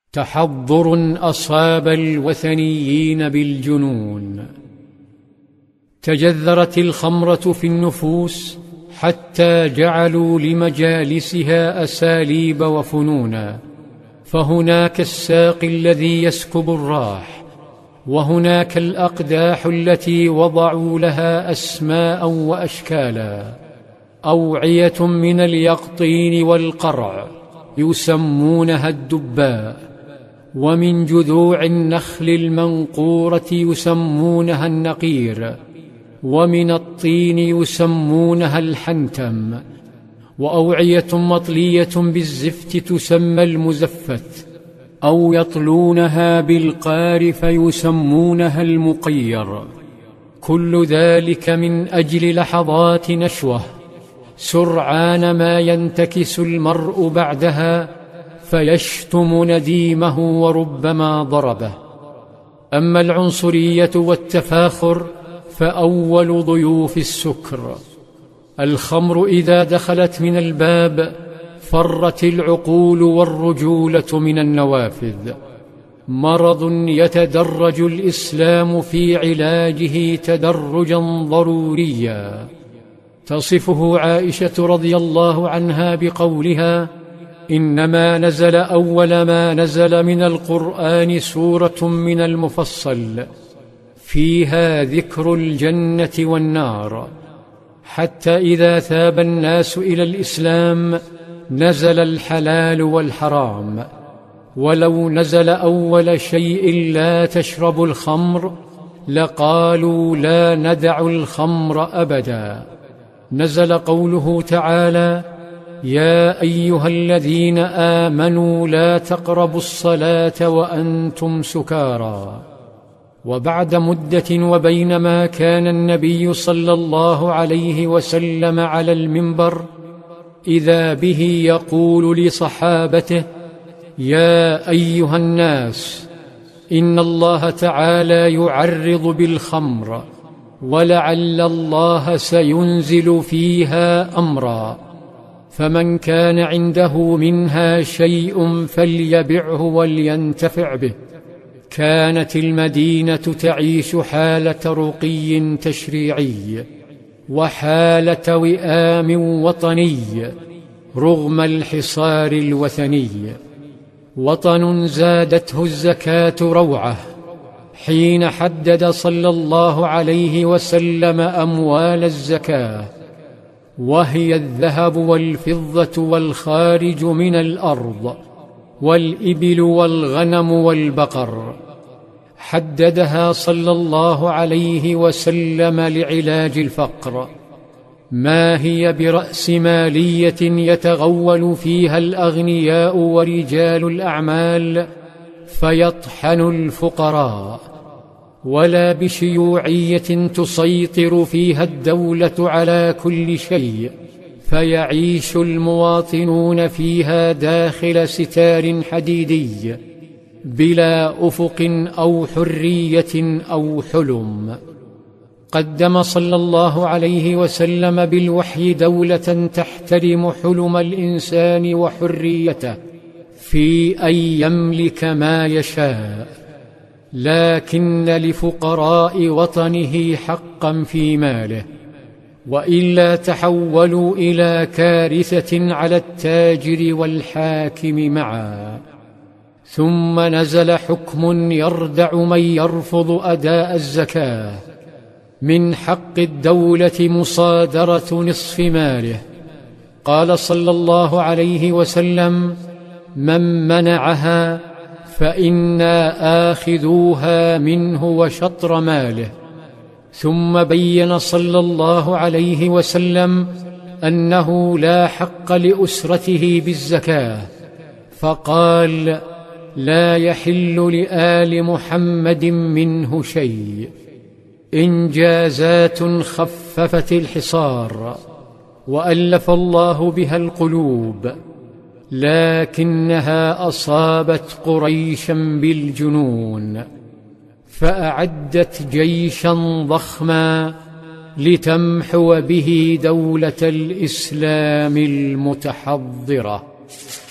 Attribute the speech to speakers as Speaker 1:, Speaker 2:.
Speaker 1: تحضر أصاب الوثنيين بالجنون. تجذرت الخمرة في النفوس حتى جعلوا لمجالسها أساليب وفنونا، فهناك الساقي الذي يسكب الراح، وهناك الأقداح التي وضعوا لها أسماء وأشكالا، أوعية من اليقطين والقرع يسمونها الدباء، ومن جذوع النخل المنقورة يسمونها النقير، ومن الطين يسمونها الحنتم، وأوعية مطلية بالزفت تسمى المزفت، أو يطلونها بالقار فيسمونها المقير. كل ذلك من أجل لحظات نشوة سرعان ما ينتكس المرء بعدها فيشتم نديمه وربما ضربه. أما العنصرية والتفاخر فأول ضيوف السكر. الخمر إذا دخلت من الباب فرت العقول والرجولة من النوافذ. مرض يتدرج الإسلام في علاجه تدرجا ضروريا. تصفه عائشة رضي الله عنها بقولها: إنما نزل أول ما نزل من القرآن سورة من المفصل فيها ذكر الجنة والنار، حتى إذا ثاب الناس إلى الإسلام نزل الحلال والحرام. ولو نزل أول شيء لا تشربوا الخمر لقالوا لا ندع الخمر أبدا. نزل قوله تعالى: يا أيها الذين آمنوا لا تقربوا الصلاة وأنتم سكارى. وبعد مدة وبينما كان النبي صلى الله عليه وسلم على المنبر إذا به يقول لصحابته: يا أيها الناس، إن الله تعالى يعرض بالخمر ولعل الله سينزل فيها أمرا، فمن كان عنده منها شيء فليبعه ولينتفع به. كانت المدينة تعيش حالة رقي تشريعي وحالة وئام وطني رغم الحصار الوثني. وطن زادته الزكاة روعة حين حدد صلى الله عليه وسلم أموال الزكاة، وهي الذهب والفضة والخارج من الأرض والإبل والغنم والبقر. حددها صلى الله عليه وسلم لعلاج الفقر. ما هي برأسمالية يتغول فيها الأغنياء ورجال الأعمال فيطحن الفقراء، ولا بشيوعية تسيطر فيها الدولة على كل شيء فيعيش المواطنون فيها داخل ستار حديدي بلا أفق أو حرية أو حلم. قدم صلى الله عليه وسلم بالوحي دولة تحترم حلم الإنسان وحريته في أن يملك ما يشاء، لكن لفقراء وطنه حقا في ماله، وإلا تحولوا إلى كارثة على التاجر والحاكم معا. ثم نزل حكم يردع من يرفض أداء الزكاة. من حق الدولة مصادرة نصف ماله. قال صلى الله عليه وسلم: من منعها فإنا آخذوها منه وشطر ماله. ثم بين صلى الله عليه وسلم أنه لا حق لأسرته بالزكاة، فقال: لا يحل لآل محمد منه شيء. إنجازات خففت الحصار وألف الله بها القلوب، لكنها أصابت قريشا بالجنون، فأعدت جيشا ضخما لتمحو به دولة الإسلام المتحضرة.